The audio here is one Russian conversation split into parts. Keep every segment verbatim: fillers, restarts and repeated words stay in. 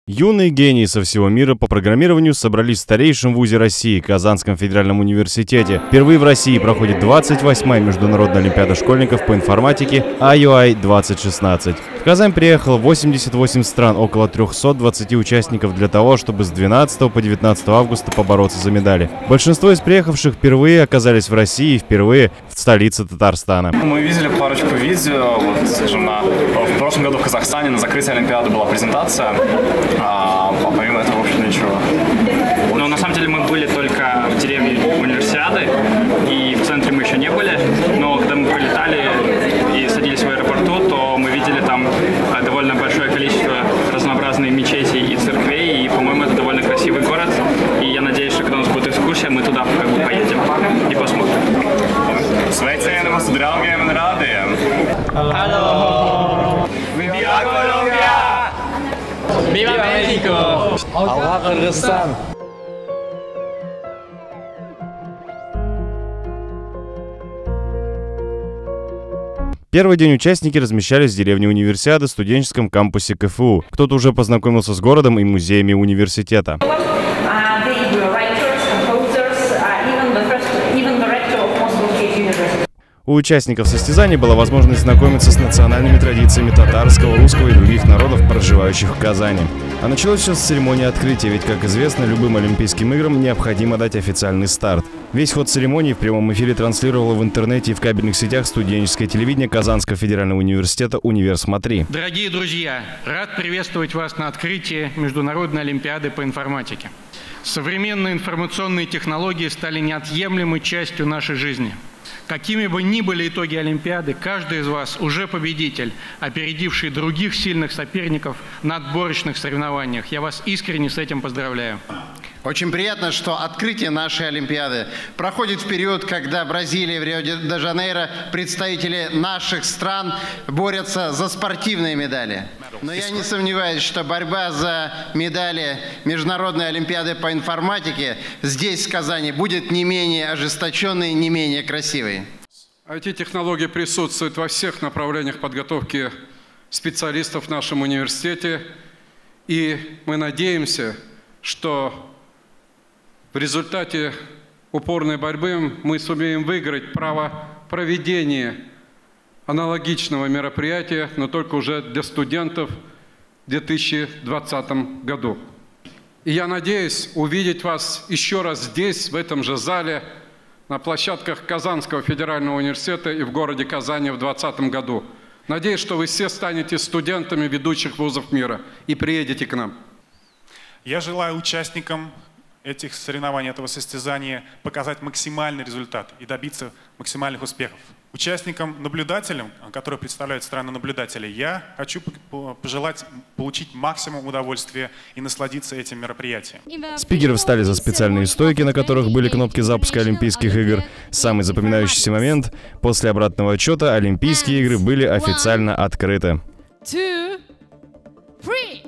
Юные гении со всего мира по программированию собрались в старейшем вузе России, Казанском федеральном университете. Впервые в России проходит двадцать восьмая международная олимпиада школьников по информатике ай ю ай двадцать шестнадцать. В Казань приехало восемьдесят восемь стран, около трёхсот двадцати участников для того, чтобы с двенадцатого по девятнадцатое августа побороться за медали. Большинство из приехавших впервые оказались в России и впервые в столице Татарстана. Мы видели парочку видео, вот, скажем, на, в прошлом году в Казахстане на закрытии Олимпиады была презентация. А помимо этого, в общем, ничего. Но на самом деле мы были только в деревне Универсиады, и в центре мы еще не были. Но когда мы прилетали и садились в аэропорту, то мы видели там довольно большое количество разнообразных мечетей и церквей, и, по-моему, это довольно красивый город. И я надеюсь, что когда у нас будет экскурсия, мы туда как бы поедем и посмотрим. Viva México! Allah Kyrgyzstan! Первый день участники размещались в деревне Универсиады в студенческом кампусе ка эф у. Кто-то уже познакомился с городом и музеями университета. У участников состязаний была возможность знакомиться с национальными традициями татарского, русского и других народов, проживающих в Казани. А началось все с церемонии открытия, ведь, как известно, любым Олимпийским играм необходимо дать официальный старт. Весь ход церемонии в прямом эфире транслировало в интернете и в кабельных сетях студенческое телевидение Казанского федерального университета «Универ Смотри». Дорогие друзья, рад приветствовать вас на открытии Международной олимпиады по информатике. Современные информационные технологии стали неотъемлемой частью нашей жизни. Какими бы ни были итоги Олимпиады, каждый из вас уже победитель, опередивший других сильных соперников на отборочных соревнованиях. Я вас искренне с этим поздравляю. Очень приятно, что открытие нашей Олимпиады проходит в период, когда Бразилия в Рио-де-Жанейро, представители наших стран борются за спортивные медали. Но я не сомневаюсь, что борьба за медали Международной Олимпиады по информатике здесь, в Казани, будет не менее ожесточенной, не менее красивой. ай ти-технологии присутствуют во всех направлениях подготовки специалистов в нашем университете. И мы надеемся, что в результате упорной борьбы мы сумеем выиграть право проведения аналогичного мероприятия, но только уже для студентов в две тысячи двадцатом году. И я надеюсь увидеть вас еще раз здесь, в этом же зале, на площадках Казанского федерального университета и в городе Казани в две тысячи двадцатом году. Надеюсь, что вы все станете студентами ведущих вузов мира и приедете к нам. Я желаю участникам этих соревнований, этого состязания показать максимальный результат и добиться максимальных успехов. Участникам, наблюдателям, которые представляют страну наблюдателей, я хочу пожелать получить максимум удовольствия и насладиться этим мероприятием. Спикеры встали за специальные стойки, на которых были кнопки запуска Олимпийских игр. Самый запоминающийся момент – после обратного отчета Олимпийские игры были официально открыты. Two, three.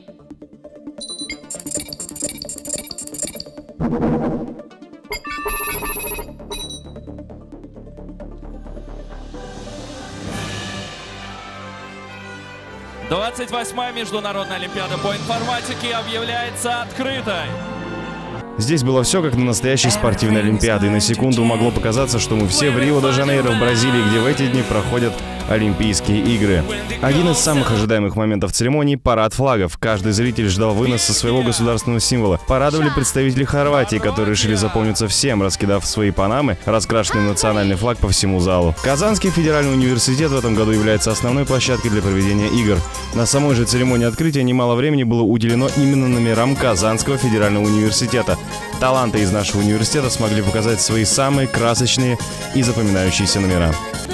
двадцать восьмая Международная олимпиада по информатике объявляется открытой. Здесь было все как на настоящей спортивной олимпиаде, и на секунду могло показаться, что мы все в Рио-де-Жанейро в Бразилии, где в эти дни проходят Олимпийские игры. Один из самых ожидаемых моментов церемонии – парад флагов. Каждый зритель ждал выноса своего государственного символа. Порадовали представители Хорватии, которые решили запомниться всем, раскидав свои панамы, раскрашенный национальный флаг по всему залу. Казанский федеральный университет в этом году является основной площадкой для проведения игр. На самой же церемонии открытия немало времени было уделено именно номерам Казанского федерального университета. Таланты из нашего университета смогли показать свои самые красочные и запоминающиеся номера.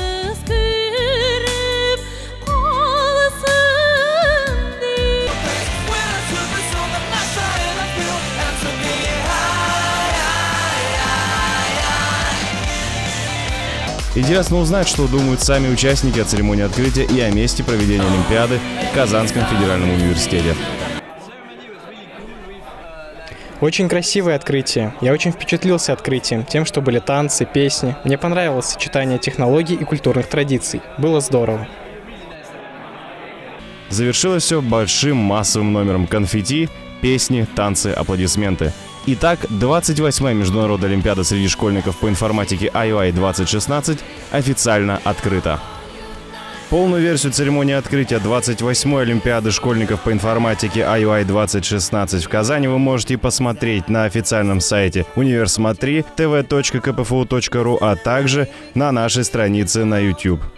Интересно узнать, что думают сами участники о церемонии открытия и о месте проведения Олимпиады в Казанском федеральном университете. Очень красивое открытие. Я очень впечатлился открытием, тем, что были танцы, песни. Мне понравилось сочетание технологий и культурных традиций. Было здорово. Завершилось все большим массовым номером конфетти, Песни, танцы, аплодисменты. Итак, двадцать восьмая Международная Олимпиада среди школьников по информатике ай ю ай двадцать шестнадцать официально открыта. Полную версию церемонии открытия двадцать восьмой Олимпиады школьников по информатике ай ю ай двадцать шестнадцать в Казани вы можете посмотреть на официальном сайте универсмотри тэ вэ точка ка пэ эф у точка ру, а также на нашей странице на YouTube.